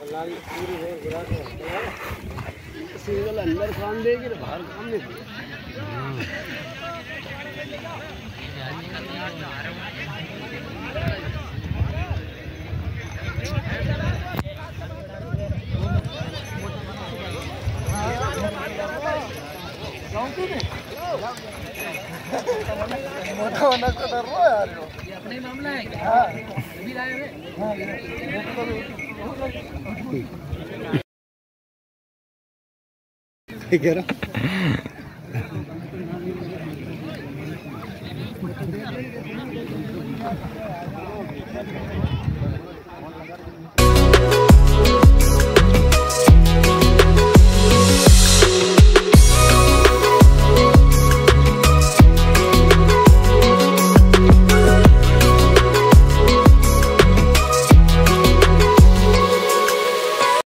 अंदर काम देगी तो बाहर काम नहीं। मोटा होना का डर रहा है यार, ये अपना ही मामला है क्या? हाँ अभी लाए हुए। हाँ ये कह रहा